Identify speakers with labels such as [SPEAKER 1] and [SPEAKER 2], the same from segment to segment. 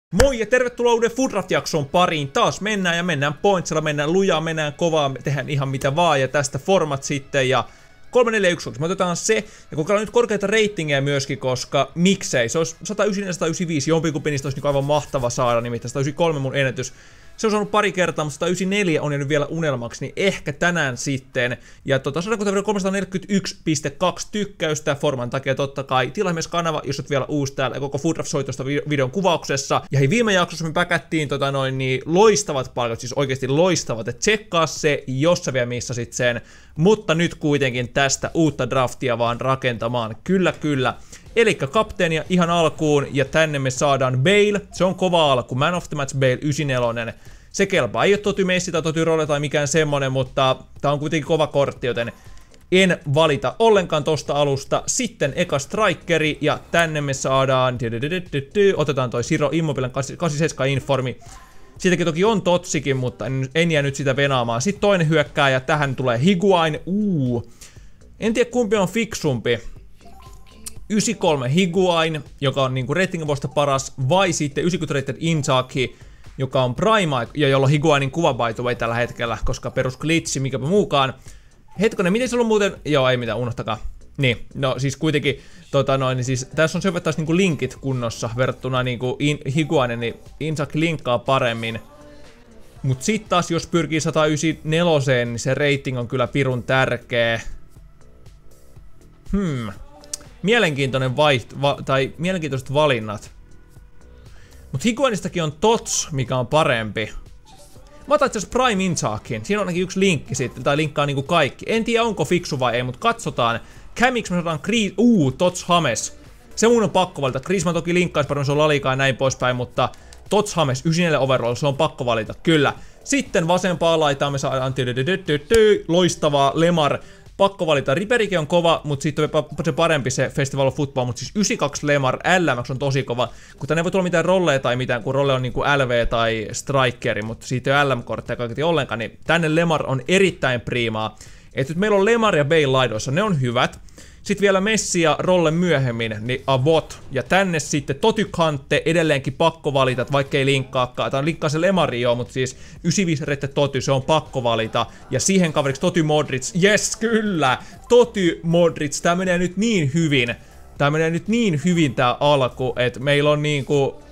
[SPEAKER 1] Moi ja tervetuloa uuden Fudraft-jakson pariin. Taas mennään ja mennään pointsilla, mennään lujaa, mennään kovaa, tehdään ihan mitä vaan ja tästä format sitten ja 3-4-1. Me otetaan se ja kokeillaan nyt korkeita ratingeja myöskin, koska miksei. Se olisi 194-195, jompikumpi niistä olisi niin aivan mahtava saada, nimittäin 193 mun ennätys. Se on saanut pari kertaa, mutta 194 on jäänyt vielä unelmaksi, niin ehkä tänään sitten. Ja 341,2 tykkäystä forman takia totta kai. Tilaa myös kanava, jos olet vielä uusi täällä, ja koko Fudraft soi tuosta videon kuvauksessa. Ja hei, viime jaksossa me päkättiin niin loistavat palkat, siis oikeasti loistavat, että tsekkaa se, jos sä vielä missasit sen. Mutta nyt kuitenkin tästä uutta draftia vaan rakentamaan, kyllä. Elikkä kapteenia ihan alkuun, ja tänne me saadaan Bale, se on kova alku, Man of the Match Bale 94. Se kelpaa, ei ole Toty Messi tai Toty Rolle tai mikään semmonen, mutta tää on kuitenkin kova kortti, joten en valita ollenkaan tosta alusta. Sitten eka strikeri, ja tänne me saadaan, otetaan toi Ciro Immobilen 87 informi. Siitäkin toki on Totsikin, mutta en jää nyt sitä venaamaan. Sitten toinen hyökkääjä, tähän tulee Higuain, en tiedä kumpi on fiksumpi. 93 Higuain, joka on niinku ratingin puolesta paras, vai sitten 90 rated Inzaghi, joka on Prime, ja jolla on Higuainin kuva by the way tällä hetkellä, koska perus glitchi, mikäpä muukaan. Hetkonen, miten se on muuten? Joo, ei mitään, unohtakaa. Niin, no siis kuitenkin, niin siis tässä on se taas niinku linkit kunnossa verrattuna niinku Higuainen, niin Inzaghi linkkaa paremmin. Mut sit taas jos pyrkii 194, niin se rating on kyllä pirun tärkeä. Mielenkiintoinen mielenkiintoiset valinnat. Mut Higuainistakin on Tots, mikä on parempi. Mä otan itse asiassa Prime Inzaghin. Siinä on ainakin yksi linkki sitten, tai linkkaa niinku kaikki. En tiedä onko fiksu vai ei, mut katsotaan. Kämiksi me saadaan Tots James. Se mun on pakko valita. Griezmann toki linkkaisi paremmin, se on La Ligaa ja näin poispäin, mutta Tots James 94 overall, se on pakko valita, kyllä. Sitten vasempaa laitaa me saadaan loistavaa Lemar. Pakko valita. Riberike on kova, mutta sitten on se parempi se Festival of Football, mutta siis 92 Lemar, LMX on tosi kova. Kun tänne ei voi tulla mitään rolleja tai mitään, kun rolle on niinku LV tai Strikeri, mutta siitä ei ole LM-kortteja kaiketi ollenkaan, niin tänne Lemar on erittäin priimaa. Et nyt meillä on Lemar ja Bale laidoissa, ne on hyvät. Sitten vielä Messi ja Rolle myöhemmin, niin Avot. Ja tänne sitten Toty Kante edelleenkin pakko valita, vaikka ei linkkaakaan. Tämä linkkaa se Lemari joo, mutta siis 95 rette Toty, se on pakko valita. Ja siihen kaveriksi Toty Modric, yes kyllä! Toty Modric, tää menee nyt niin hyvin. Tää menee nyt niin hyvin tää alku, että meillä on niinku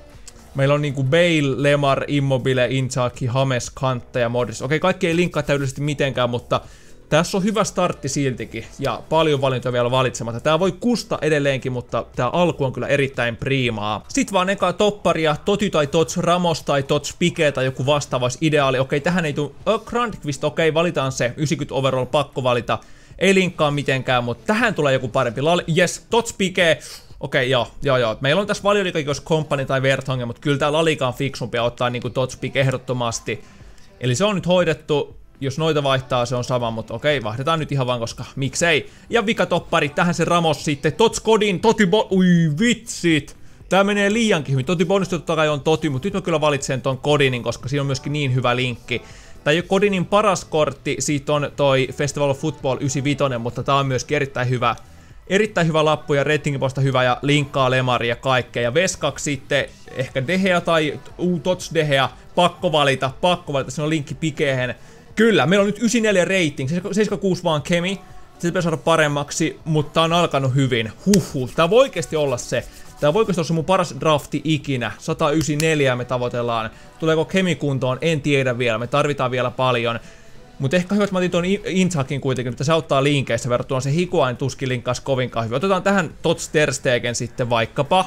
[SPEAKER 1] Bale, Lemar, Immobile, Inzaghi, James, Kante ja Modric. Okei, kaikki ei linkkaa täydellisesti mitenkään, mutta tässä on hyvä startti siltikin, ja paljon valintoja vielä valitsematta. Tää voi kusta edelleenkin, mutta tää alku on kyllä erittäin priimaa. Sitten vaan eka topparia, Toty tai Tots Ramos tai Tots Piqué tai joku vastaava olisi ideaali. Okei, tähän ei tule Grandqvist, okei, valitaan se. 90 overall, pakko valita. Ei linkkaa mitenkään, mutta tähän tulee joku parempi. Yes, Tots Piqué. Okei, joo. Meillä on tässä Valioliiga, jos Company tai Vertonghen, mutta kyllä tää La Liga on fiksumpi ottaa niinku Tots Piqué ehdottomasti. Eli se on nyt hoidettu. Jos noita vaihtaa, se on sama, mutta okei, vaihdetaan nyt ihan vaan, koska miksei. Ja vikatoppari, tähän se Ramos sitten. Tots Godin, Toty ui vitsit. Tää menee liiankin hyvin. Toty Bonus totta kai on Toty, mutta nyt mä kyllä valitsen ton Godinin, koska siinä on myöskin niin hyvä linkki. Tää ei ole Godinin paras kortti, siitä on toi Festival of Football 95, mutta tää on myöskin erittäin hyvä. Erittäin hyvä lappu ja ratingin puolesta hyvä ja linkkaa Lemari ja kaikkea. Ja veskaksi sitten ehkä De Gea tai Tots De Gea. Pakko valita, se on linkki Piquéhen. Kyllä, meillä on nyt 94 rating, 76 vaan Kemi, se pitää saada paremmaksi, mutta tää on alkanut hyvin. Tää voi oikeesti olla se. Tää voi oikeesti olla se mun paras drafti ikinä. 194 me tavoitellaan. Tuleeko Kemi kuntoon? En tiedä vielä, me tarvitaan vielä paljon. Mutta ehkä hyvä, että mä otin tuon Inzaghin kuitenkin, että se auttaa linkeissä verrattuna se Higuain tuskin linkkaas kovinkaan hyvin. Otetaan tähän Tots Ter Stegen sitten vaikkapa.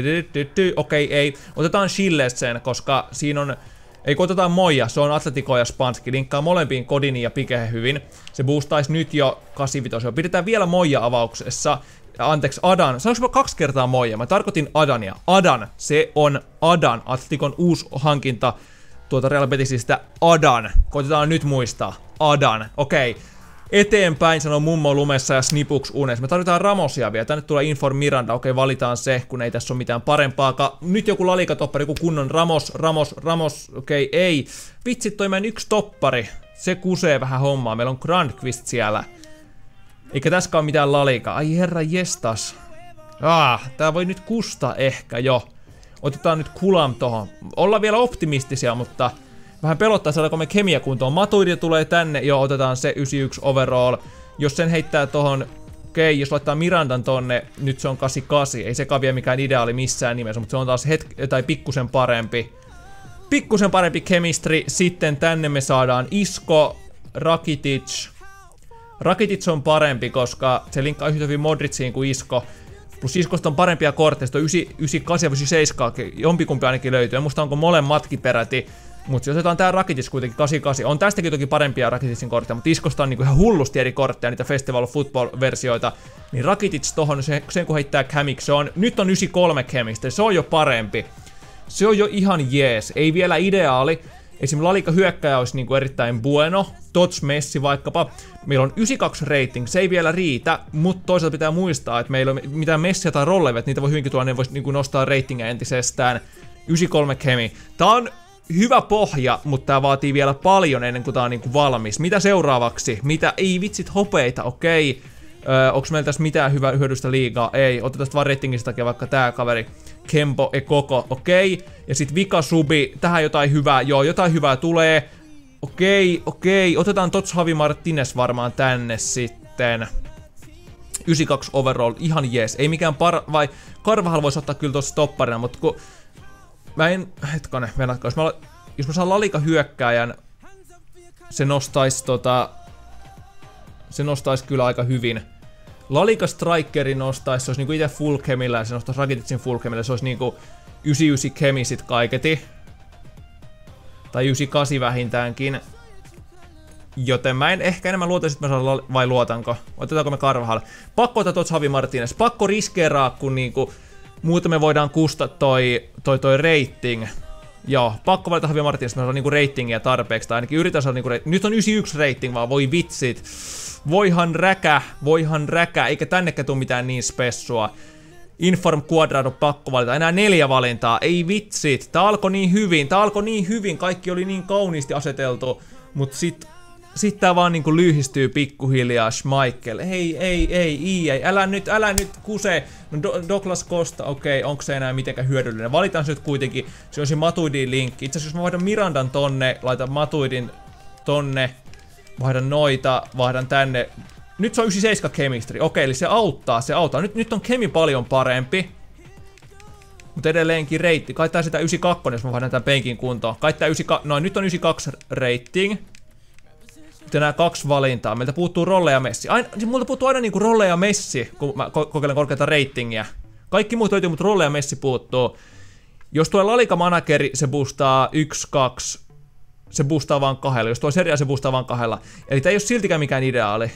[SPEAKER 1] Okei, ei. Otetaan Schillesen, koska siinä on... Ei kun otetaan Moja, se on Atletico ja Spanski, linkkaa molempiin Godinin ja Piquéhen hyvin. Se boostaisi nyt jo 85. Pidetään vielä Moja avauksessa. Anteeksi, Adan. Sanoinko mä 2 kertaa Moja? Mä tarkoitin Adania. Adan, se on Adan. Atleticon uusi hankinta tuolta Real Betisistä. Adan. Koitetaan nyt muistaa. Adan. Okei. Eteenpäin, sanoo mummo lumessa ja snipuks unessa. Me tarvitaan Ramosia vielä. Tänne tulee Inform Miranda. Okei, valitaan se, kun ei tässä ole mitään parempaakaan. Nyt joku La Liga-toppari, joku kunnon Ramos. Okei, ei. Vitsit, toi meidän yksi toppari. Se kusee vähän hommaa. Meillä on Grandqvist siellä. Eikä tässäkään ole mitään La Liga. Ai herra jestas. Tää voi nyt kusta ehkä jo. Otetaan nyt Kulam tohon. Ollaan vielä optimistisia, mutta vähän pelottaa, saadaanko me kemia kuntoon. Matuidi tulee tänne, joo, otetaan se 91 overall. Jos sen heittää tohon, okei, jos laittaa Mirandan tonne, nyt se on 88. Ei sekaan vielä mikään ideaali missään nimessä, mutta se on taas pikkusen parempi. Pikkusen parempi chemistry. Sitten tänne me saadaan Isco, Rakitic. Rakitic on parempi, koska se linkkaa yhtä hyvin Modriciin kuin Isco. Plus Iscosta on parempia kortteja, 98 ja 97, jompikumpi ainakin löytyy. En muista onko molemmatkin peräti. Mutta jos otetaan tää Rakitic kuitenkin 88, on tästäkin toki parempia Rakiticin kortteja, mutta Iscosta on niinku ihan hullusti eri kortteja, niitä Festival of Football-versioita. Niin Rakitic tohon, sen kun heittää Camiksi, nyt on 93 Chemistry, se on jo parempi. Se on jo ihan jees, ei vielä ideaali. Esimerkiksi La Liga hyökkääjä olisi niinku erittäin bueno, Tots Messi vaikkapa. Meillä on 92 rating, se ei vielä riitä, mutta toisaalta pitää muistaa, että meillä on mitään Messiä tai Rollevet, niitä voi hyvinkin tulla, ne voisi niinku nostaa ratingia entisestään. 93 Chemi. Tää on hyvä pohja, mutta tää vaatii vielä paljon ennen kuin tää on niinku valmis. Mitä seuraavaksi? Mitä? Ei vitsit hopeita, okei. Onks meillä tässä mitään hyödystä liigaa? Ei. Otetaan vaan ratingista takia vaikka tää kaveri. Kempo e koko, okei. Ja sit Vika Subi, tähän jotain hyvää, joo, jotain hyvää tulee. Okei. Otetaan Tots Javi Martinez varmaan tänne sitten. 92 overall, ihan jees. Ei mikään vai Carvajal voisi ottaa kyllä tossa stopparina, mutta kun mä en, hetkonen, venatko, jos mä saan La Liga hyökkääjän, se nostais kyllä aika hyvin. La Liga strikerin nostais, se olisi niinku ite full chemillä ja se nostais Rakiticin full chemillä, se olisi niinku 99 chemisit kaiketi. Tai 98 vähintäänkin. Joten mä en ehkä enemmän luotaisin, että mä saan vai luotanko? Otetaanko me Carvajal? Pakko ottaa Tots Javi Martinez. Pakko riskeeraa, kun niinku muuten me voidaan kustaa toi rating. Joo, pakko valita Javi Martinez, mä saan niinku ratingia tarpeeksi, tai ainakin yritän saada niinku rating. Nyt on 91 rating vaan, voi vitsit. Voihan räkä, eikä tännekään tuu mitään niin spessua. Inform Quadrado pakko valita, enää 4 valintaa, ei vitsit. Tää alkoi niin hyvin, kaikki oli niin kauniisti aseteltu, mut sit tää vaan niinku lyhistyy pikkuhiljaa, Schmeichel. Ei, älä nyt kuse. No Douglas Costa, okei, onko se enää mitenkään hyödyllinen? Valitaan se nyt kuitenkin, se olisi Matuidin linkki. Itse asiassa jos mä vaihdan Mirandan tonne, laitan Matuidin tonne, vaihdan tänne. Nyt se on 97 chemistry, okei, eli se auttaa. Nyt on kemi paljon parempi. Mutta edelleenkin reitti, kai tää sitä 92, jos mä vaihdan tämän penkin kuntoon. Kai tää 92, no nyt on 92 rating. Nyt enää 2 valintaa. Meiltä puuttuu Rolle ja Messi. Multa puuttuu aina niinku Rolle ja Messi, kun mä kokeilen korkeata ratingia. Kaikki muut löytyy, mutta Rolle ja Messi puuttuu. Jos tuo La Liga manageri, se boostaa 1-2. Se boostaa vaan 2. Jos tuo Serie se boostaa vaan 2. Eli tää ei oo siltikään mikään ideaali.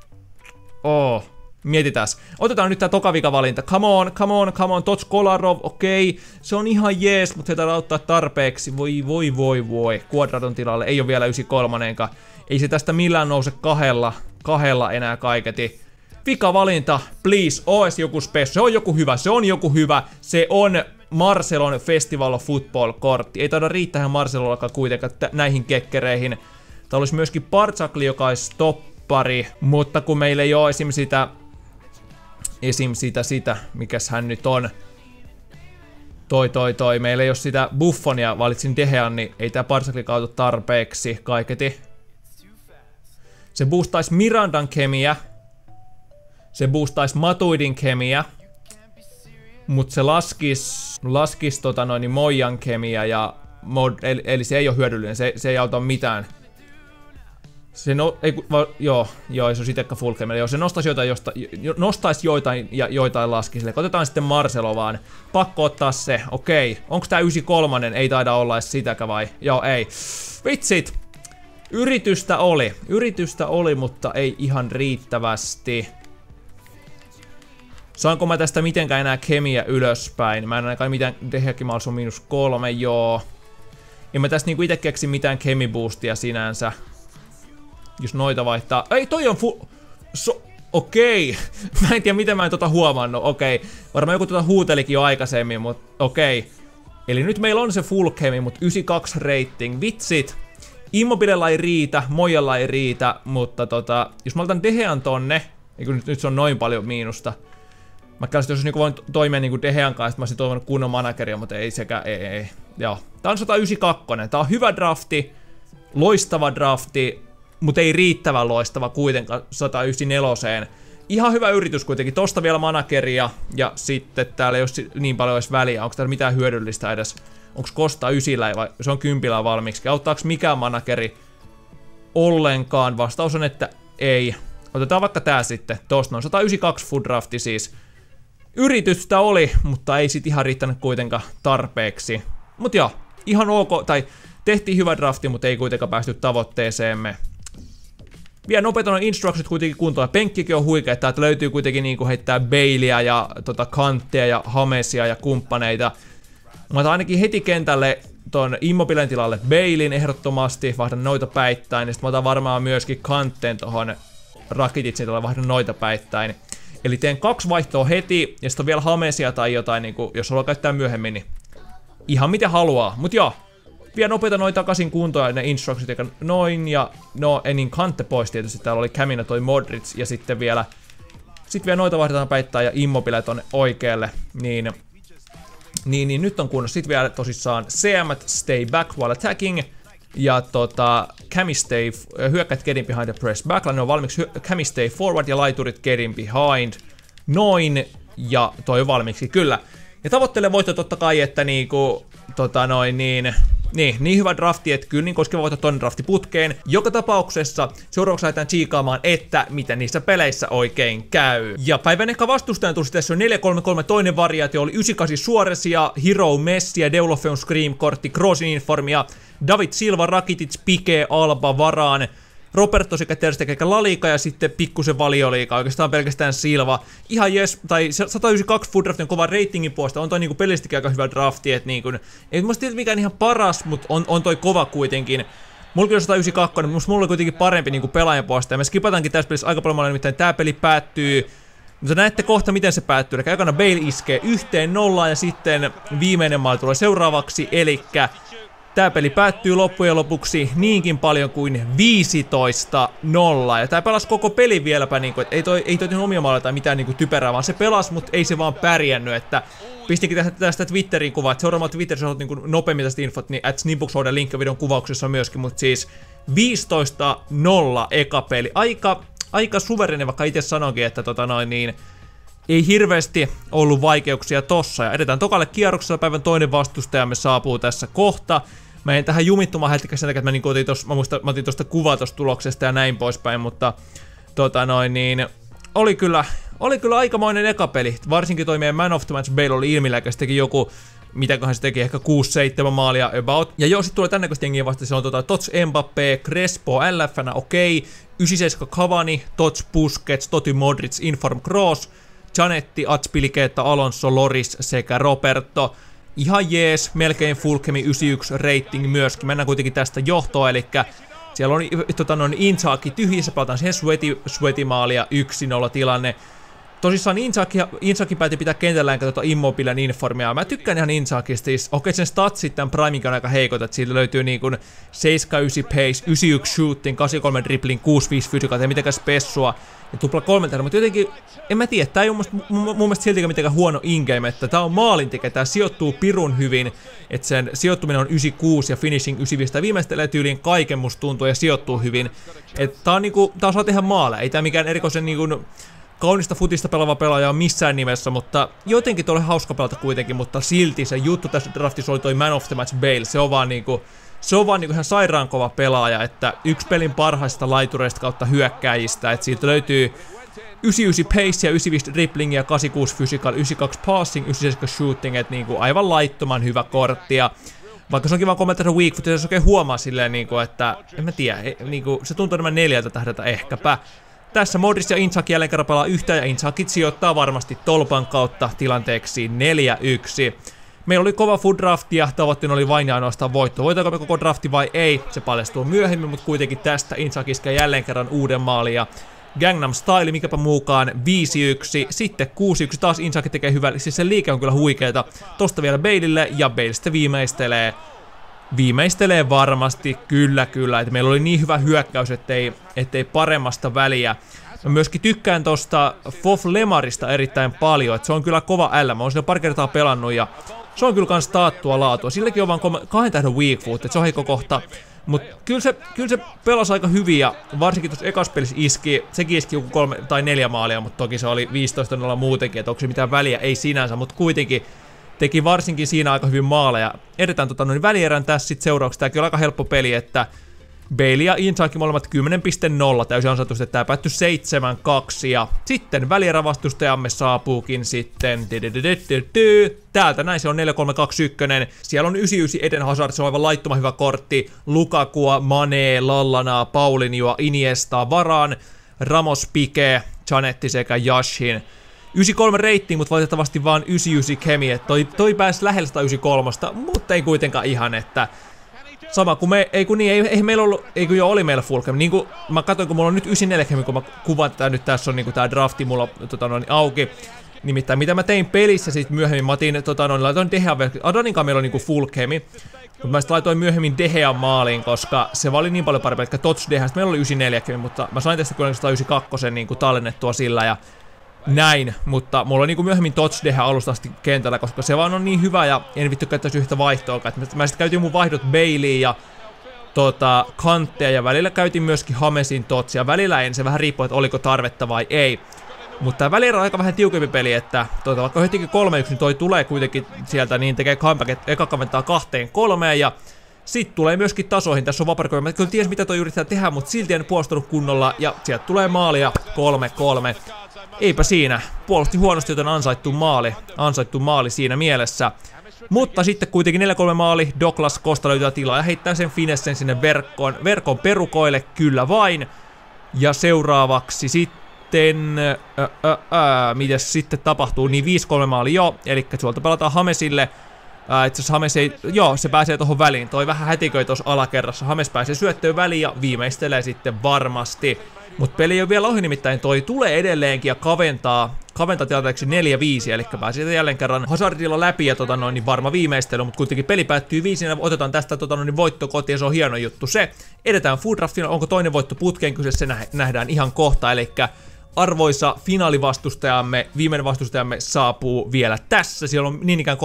[SPEAKER 1] Mietitäs. Otetaan nyt tää toka valinta. Come on. Tots Kolarov, okei. Se on ihan jees, mutta se täällä auttaa tarpeeksi. Voi. Quadradon tilalle. Ei oo vielä 93-enkaan. Ei se tästä millään nouse 2 enää kaiketi. Valinta, please. Ois joku spes. Se on joku hyvä. Se on Marcelon Festival of Football-kortti. Ei taida riittää Marcelollakaan kuitenkaan näihin kekkereihin. Tää olisi myöskin Bartsakli, joka olisi toppari. Mutta kun meillä ei oo sitä, mikäs hän nyt on. Meillä ei oo sitä Buffonia, valitsin Dehean, niin ei tää Bartsakli kautu tarpeeksi kaiketi. Se boostais Mirandan kemiä. Se boostais Matuidin kemiä. Mut se laskis Moijan kemiä ja eli se ei oo hyödyllinen, se ei auta mitään. Joo, se on sitekka full chemia. Joo, se nostais joitain ja joitain laskisi. Otetaan sitten Marcelo vaan. Pakko ottaa se, okei. Onks tää 93? Ei taida olla edes sitäkään vai? Joo, ei. Vitsit! Yritystä oli, mutta ei ihan riittävästi. Saanko mä tästä mitenkään enää kemiä ylöspäin? Mä en ainakaan mitään Dehekimaals on -3, joo. En mä tästä niinku ite keksi mitään kemiboostia sinänsä. Jos noita vaihtaa. Ei, toi on okei. Mä en tiedä miten mä en huomannut. Okei. Varmaan joku huutelikin jo aikaisemmin, mut okei. Eli nyt meillä on se full chemi, mut 92 rating. Vitsit. Immobilella ei riitä, Mojalla ei riitä, mutta jos mä otan Dehean tonne, nyt se on noin paljon miinusta. Mä käsitin, jos niinku voin toimia niinku De Gean kanssa, mä olisin toivonut kunnon manageria, mutta ei sekään, ei. Joo. Tää on 192. Tää on hyvä drafti, loistava drafti, mutta ei riittävän loistava kuitenkaan 194. Ihan hyvä yritys kuitenkin. Tosta vielä manageria, ja sitten täällä ei ole niin paljon edes väliä. Onko täällä mitään hyödyllistä edes? Onko Kosta 9 vai se on 10 valmiiksi? Auttaako mikään manageri ollenkaan? Vastaus on, että ei. Otetaan vaikka tää sitten. Tosta on 192 food drafti siis. Yritystä oli, mutta ei sit ihan riittänyt kuitenkaan tarpeeksi. Mut joo, ihan ok, tai tehtiin hyvä drafti, mutta ei kuitenkaan päästy tavoitteeseemme. Vielä nopeita on instructionit kuitenkin kuntoon. Penkkikin on huikea, että löytyy kuitenkin niinku heittää Baileya ja Kantteja ja Hamesia ja kumppaneita. Mä otan ainakin heti kentälle ton Immobilen tilalle Baileyn ehdottomasti, vaihdan noita päittäin. Ja sit mä otan varmaan myöskin Kantten tohon Rakititsin tilalle, vaihdan noita päittäin. Eli teen 2 vaihtoa heti, ja sit on vielä Hamesia tai jotain, niinku, jos haluaa käyttää myöhemmin, niin ihan mitä haluaa. Mut joo, vielä nopeita noin takaisin kuntoon ja ne instructionit, noin, ja no, enin Kantte pois tietysti, täällä oli Camino toi Modric, ja sitten vielä noita vaihdetaan päittäin ja Immobile tonne oikealle, niin nyt on kunnossa. Sitten vielä tosissaan CM stay back while attacking, ja Cami stay, hyökkäät getting behind the press backline, ne on valmiiksi Cami stay forward ja laiturit getting behind, noin, ja toi on valmiiksi, kyllä. Ja tavoittelee voitto totta kai, että niinku, niin hyvä drafti, että kyllä niin koskeva voitto ton draftiputkeen. Joka tapauksessa seuraavaksi lähdetään tsiikaamaan, että miten niissä peleissä oikein käy. Ja päivän ehkä vastustajan tulisi tässä on 4-3-3 toinen variaatio, oli 98 Suaresia, Hero Messia, Deulofeun Scream, Kortti, Crossin Informia, David Silva, Rakitic, Pique, Alba, Varaan, Roberto sekä Ter Stegen La Liga ja sitten pikkusen Valioliiga, oikeastaan pelkästään Silva. Ihan jes, tai 192 food draftin kova ratingin puolesta, on toi niinku pelistikin aika hyvä drafti, et niinku, ei musta tiedä mikään ihan paras, mut on toi kova kuitenkin. Mulla kyllä 192, mutta mulla on kuitenkin parempi niinku pelaajan puolesta, ja me skipataankin tässä pelissä aika paljon, nimittäin tää peli päättyy, mutta näette kohta miten se päättyy, eli ekana Bale iskee 1-0 ja sitten viimeinen maali tulee seuraavaksi, elikkä tää peli päättyy loppujen lopuksi niinkin paljon kuin 15-0. Ja tää pelasi koko pelin vieläpä niinku, et ei toi omia maaleja tai mitään niinku typerää, vaan se pelasi, mut ei se vaan pärjännyt, että pistinkin tästä Twitteriin kuvaa, että seuraavalla Twitterissä on niinku nopeammin tästä infot, niin @snipboxhouder linkki videon kuvauksessa myöskin, mut siis 15-0 eka peli. Aika suvereni, vaikka itse sanonkin, että ei hirveästi ollut vaikeuksia tossa, ja edetään tokalle kierroksella, päivän toinen vastustajamme saapuu tässä kohta. Mä en tähän jumittumaan hetkeksi sen takia, että mä otin tosta kuvaa tosta tuloksesta ja näin poispäin, mutta oli kyllä aikamoinen eka peli, varsinkin toi meidän Man of the Match Bale oli ilmillä, se teki joku, mitäköhän se teki, ehkä 6-7 maalia about. Ja joo, sit tulee tän näköistä jengiä vasta, se on Tots Mbappé, Crespo, LF:nä okei, 97 Cavani, Tots Busquets, Totti Modric, Inform Kroos, Zanetti, Azpilicueta, Alonso, Loris sekä Roberto. Ihan jees, melkein full chemi 91 rating myöskin. Mennään kuitenkin tästä johtoon, eli siellä on Inzaghi tyhjissä, pelataan siihen sweaty-maalia 1-0 tilanne. Tosissaan Inzaghi päätti pitää kentällään Immobilen Informia. Mä tykkään ihan Inzaghista, siis okei sen statsit tämän priminkin on aika heikot, että siitä löytyy niinku 79 pace, 91 shooting, 83 dribbling, 65 fysiikkaa, ei mitenkään spessua ja tupla 3, mutta jotenkin, en mä tiedä, tää ei ole mun mielestä siltikään mitenkään huono in-game, että tää on maalintekijä, tää sijoittuu pirun hyvin, että sen sijoittuminen on 96 ja finishing 95, tää viimeistelee tyyliin kaiken musta tuntuu ja sijoittuu hyvin, että tää on niinku, tää osaa tehdä maaleja, ei tää mikään erikoisen niinku kaunista futista pelaava pelaaja on missään nimessä, mutta jotenkin tuolle hauska pelata kuitenkin, mutta silti se juttu tässä draftissa oli toi Man of the Match Bale, se on vaan niinku ihan sairaan kova pelaaja, että yksi pelin parhaista laitureista kautta hyökkääjistä, että siitä löytyy 99 pace ja 95 dribbling ja 86 physical, 92 passing, 97 shooting, että niinku aivan laittoman hyvä kortti, ja vaikka se onkin vaan kommentoida weak foot, se oikein huomaa silleen niinku, että en mä tiedä, niinku se tuntuu enemmän 4 tähdältä ehkäpä. Tässä Modric ja Inzaghi jälleen kerran pelaa yhtä ja Inzaghi sijoittaa varmasti tolpan kautta tilanteeksi 4-1. Meillä oli kova food drafti ja tavoitteena oli vain ja ainoastaan voitto. Voitaanko me koko drafti vai ei? Se paljastuu myöhemmin, mutta kuitenkin tästä Inzaghi iskee jälleen kerran uuden maalin ja Gangnam Style, mikäpä muukaan 5-1, sitten 6-1, taas Inzaghi tekee hyvää, siis se liike on kyllä huikeeta. Tosta vielä Baleille ja Bale sitten viimeistelee varmasti, kyllä, että meillä oli niin hyvä hyökkäys, ettei paremmasta väliä. Mä myöskin tykkään tosta Fof Lemarista erittäin paljon, että se on kyllä kova L. Mä oon sillä pari kertaa pelannut ja se on kyllä kans taattua laatua. Silläkin on vaan 2 tähden weak foot, että se on heikko kohta. Mut kyllä se pelasi aika hyvin ja varsinkin tuossa ekas pelissä sekin iski joku 3 tai 4 maalia, mutta toki se oli 15-0 muutenkin, että onko se mitään väliä, ei sinänsä, mutta kuitenkin teki varsinkin siinä aika hyvin maaleja. Edetään välierän tässä sitten seuraavaksi, tääkin on aika helppo peli, että Bailey ja Inzaghi molemmat 10.0, täysin ansaitusti, että tää päättyi 7-2 ja sitten välierävastustajamme saapuukin sitten täältä näin se on 4-3-2-1, siellä on 99 Eden Hazard, se on aivan laittoman hyvä kortti, Lukakua, Mane, Lallanaa, Paulinhoa, Iniesta, Varan, Ramos, Pique, Zanetti sekä Yashin. 93 rating, mutta valitettavasti vaan 99 kemi, että toi pääsi lähellä 193, mutta ei kuitenkaan ihan, että sama kuin me, ei meillä ollut, jo oli meillä full cam, niinku mä katsoin, kun mulla on nyt 94 kemi, kun mä kuvaan tätä nyt, tässä on niinku tää drafti mulla auki. Nimittäin mitä mä tein pelissä sit myöhemmin, mä otin, laitoin Dehean, Adaninkaan meillä on niinku full kemi, mutta mä sit laitoin myöhemmin Dehean maaliin, koska se oli niin paljon parempi, että Tots Dehean, meillä oli 94 kemi, mutta mä sain tästä kyllä 192 niinku tallennettua sillä ja näin, mutta mulla on niinku myöhemmin Tots Dehean alusta asti kentällä, koska se vaan on niin hyvä ja en vittu käyttäisi yhtä vaihtoa, että mä sit käytin mun vaihdot Bailey ja Kantteja ja välillä käytin myöskin Jamesin Totsia, välillä en, se vähän riippuu, että oliko tarvetta vai ei. Mutta tää välillä on aika vähän tiukempi peli, että vaikka hetikin 3-1, niin toi tulee kuitenkin sieltä, niin tekee comeback, että eka kaventaa 2-3 ja sit tulee myöskin tasoihin, tässä on vaparikoja, mä kyllä ties mitä toi yrittää tehdä, mutta silti en puolustanut kunnolla ja sieltä tulee maalia 3-3. Eipä siinä, puolusti huonosti, joten ansaittu maali siinä mielessä. Mutta sitten kuitenkin 4-3 maali, Douglas Costa löytää tilaa ja heittää sen finessen sinne verkon perukoille, kyllä vain. Ja seuraavaksi sitten, mitäs sitten tapahtuu, niin 5-3 maali jo, eli tuolta pelataan Hamesille. Itse asiassa Hames ei, se pääsee tohon väliin, toi vähän hätiköi tossa alakerrassa, Hames pääsee syöttöön väliin ja viimeistelee sitten varmasti. Mut peli ei ole vielä ohi, nimittäin toi tulee edelleenkin ja kaventaa tilanteeksi 4-5, eli pääsee jälleen kerran Hazardilla läpi ja niin varma viimeistely, mutta kuitenkin peli päättyy 5 ja otetaan tästä voitto kotiin ja se on hieno juttu se. Edetään Food Draftiin, onko toinen voitto putkeen kyseessä, se nähdään ihan kohta, eli arvoisa finaalivastustajamme, viimeinen vastustajamme saapuu vielä tässä, siellä on niin ikään 3-4-1-2,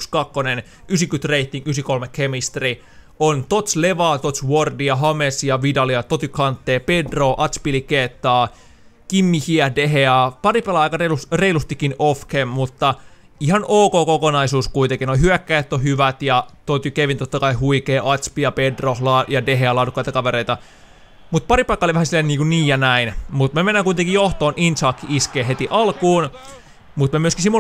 [SPEAKER 1] 90 rating, 93 chemistry. On Tots Levaa, Tots Wardia, Jamesia, Vidalia, Toty Kante, Pedro, Azpilicuetaa, Kimmihiä, Dehea. Pari pelaa aika reilustikin off-cam, mutta ihan ok kokonaisuus kuitenkin. Noi hyökkäjät on hyvät ja Toty Kevin totta kai huikee, Azpia, Pedro ja Dehea laadukkaita kavereita. Mut pari paikkaa oli vähän silleen niin ja näin. Mut me mennään kuitenkin johtoon, Inzaghi iskee heti alkuun. Mutta me myöskin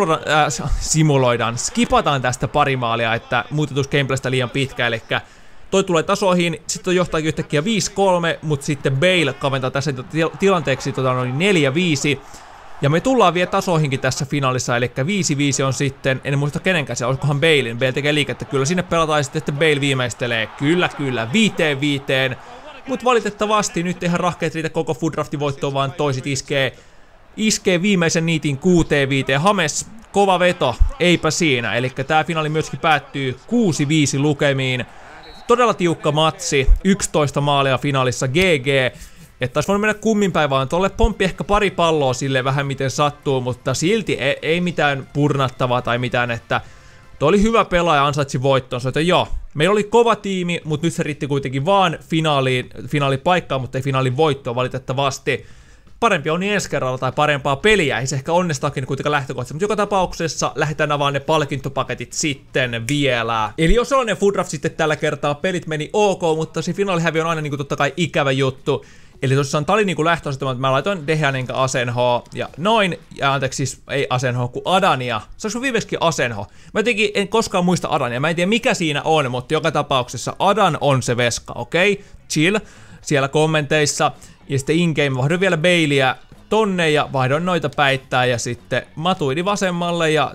[SPEAKER 1] skipataan tästä pari maalia, että muutetus gameplaystä liian pitkä, eli toi tulee tasoihin, sitten toi johtaakin yhtäkkiä 5-3, mutta sitten Bale kaventaa tässä tilanteeksi 4-5. Ja me tullaan vielä tasoihinkin tässä finaalissa, eli 5-5 on sitten, en muista kenenkään se, olisikohan Balein, Bale tekee liikettä, kyllä sinne pelataan sitten, että Bale viimeistelee, kyllä, 5-5. Mutta valitettavasti nyt eihän rahkeet riitä koko Food Draftin voittoon, vaan toiset iskee viimeisen niitin 6-5. James, kova veto, eipä siinä, eli tää finaali myöskin päättyy 6-5 lukemiin. Todella tiukka matsi, 11 maalia finaalissa GG. Että taisi voinut mennä kumminpäin vaan, tolle pomppi ehkä pari palloa sille vähän miten sattuu, mutta silti ei mitään purnattavaa tai mitään, että toi oli hyvä pelaaja, ansaitsi voittonsa, että joo, meillä oli kova tiimi, mutta nyt se riitti kuitenkin vaan finaalipaikkaan, mutta ei finaalin voittoon valitettavasti. Parempi on niin ensi kerralla tai parempaa peliä, ei se ehkä onnestaakin kuitenkaan lähtökohtaisesti, mutta joka tapauksessa lähdetään avaamaan ne palkintopaketit sitten vielä. Eli jos sellainen Food Draft sitten tällä kertaa, pelit meni ok, mutta se finaalihävi on aina niin kuin totta kai ikävä juttu. Eli tosiaan tää oli niinku lähtöasetelma, että mä laitoin Dehean enkä Asenhoa ja noin, ja anteeksi siis ei Asenhoa kuin Adania. Se olisi viimeiskin Asenho. Mä jotenkin en koskaan muista Adania, mä en tiedä mikä siinä on, mutta joka tapauksessa Adan on se veska, okei? Chill, siellä kommenteissa. Ja sitten in-game vaihdoin vielä Baileyä tonne ja vaihdoin noita päittää ja sitten Matuidi vasemmalle ja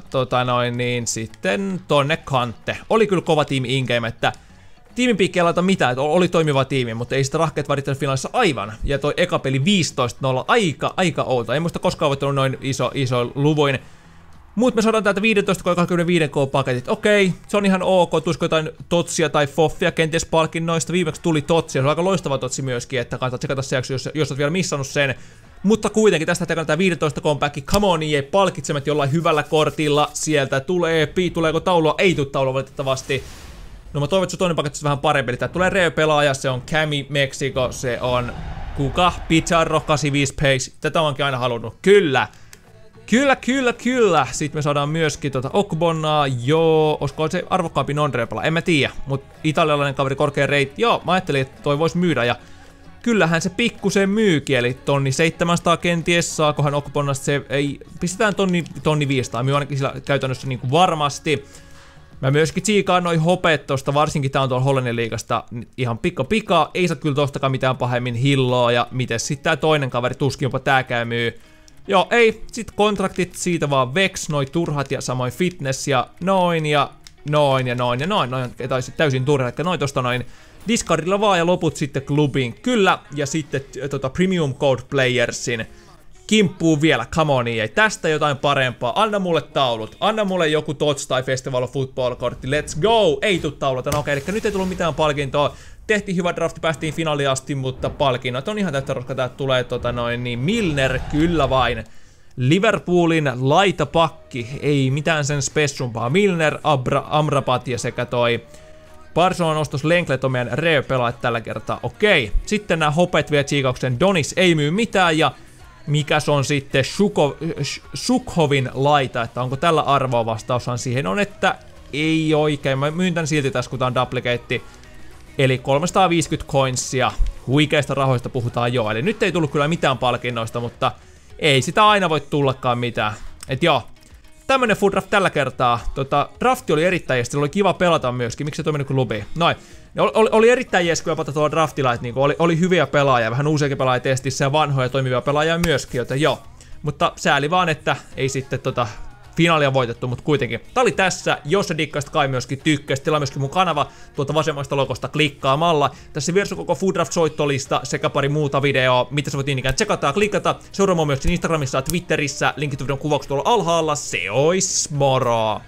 [SPEAKER 1] sitten tonne Kante. Oli kyllä kova tiimi in-game, että tiimin piikki ei laita mitään, että oli toimiva tiimi, mutta ei sitä rahkeet varittanut finaalissa aivan. Ja toi eka peli 15-0, aika outo. Ei muista koskaan voittanut noin iso luvuin. Mut me saadaan täältä 15-25k paketit. Okei, se on ihan ok. Tulisiko jotain totsia tai foffia kenties palkinnoista? Viimeksi tuli totsia. Se on aika loistava totsi myöskin, että kannattaa tsekata se jakso, jos olet vielä missannut sen. Mutta kuitenkin tästä tehdään tää 15 kompakki. Come on, EA, palkitsemet jollain hyvällä kortilla. Sieltä tulee tuleeko taulua? Ei tule taulua valitettavasti. No mä toivon, että se toinen paketti on vähän parempi. Eli tää tulee Reo-pelaaja, se on Cami Mexico, se on kuka? Pizarro 85 Pace. Tätä onkin aina halunnut. Kyllä. Kyllä. Sitten me saadaan myöskin Okbonnaa, joo, olisiko se arvokkaampi non-Reo-pelaaja? En mä tiedä, mutta italialainen kaveri korkea rate. Joo, mä ajattelin, että toi vois myydä ja kyllähän se pikkusen myykin, eli 1700 kenties, saakohan Okbonnasta se, ei, pistetään 1500, myy ainakin sillä käytännössä niinku varmasti. Mä myöskin tsiikaan noi hopeet tosta, varsinkin tää on tuolla Hollannin liigasta ihan pika, ei saa kyllä tostakaan mitään pahemmin hilloa, ja miten sit tää toinen kaveri, tuskin jopa tääkään myy. Joo, ei, sit kontraktit siitä vaan Vex, noi turhat ja samoin fitness ja noin, noin, taisi täysin turha, eli noin tosta noin. Discardilla vaan ja loput sitten klubiin, kyllä, ja sitten Premium Code Playersin kimppuu vielä, come on, ei tästä jotain parempaa, anna mulle taulut, anna mulle joku TOTS tai Festival of Football-kortti, let's go, ei tuu taululta, no okei, eli nyt ei tullut mitään palkintoa, tehtiin hyvä drafti, päästiin finaaliin asti, mutta palkinnot on ihan täyttä roska, täältä tulee niin Milner, kyllä vain, Liverpoolin laitapakki, ei mitään sen spessumpaa, Milner, Amrabat ja sekä toi Barcelona ostos Lenglet on meidän Reo-pelaajat tällä kertaa, okei. Sitten nämä hopet vie tsiikauksen, Donis ei myy mitään ja mikäs on sitten Sukhovin laita, että onko tällä arvoa, vastaushan siihen on, että ei oikein. Mä myyn tän silti tässä, kun tää on duplicate. Eli 350 coinsia, huikeista rahoista puhutaan jo, eli nyt ei tullut kyllä mitään palkinnoista, mutta ei sitä aina voi tullakaan mitään. Et joo. Tämmönen food draft tällä kertaa. Drafti oli erittäin jees, oli kiva pelata myöskin. Miksi se toiminut kuin lubi? Noin. Oli erittäin jees, kun jopa tuolla draftilla, että niinku oli hyviä pelaajia, vähän uusiakin pelaajia testissä ja vanhoja toimivia pelaajia myöskin, joten joo. Mutta sääli vaan, että ei sitten finaalia voitettu, mutta kuitenkin. Tää oli tässä, jos sä dikkasit kai myöskin tykkäsit, tilaa myöskin mun kanava tuolta vasemmasta logosta klikkaamalla. Tässä vieressä koko Food Draft-soittolista sekä pari muuta videoa, mitä sä voit niin ikään tsekata ja klikata. Seuraa mua myös Instagramissa ja Twitterissä, linkit videon kuvauksessa tuolla alhaalla. Se ois moro!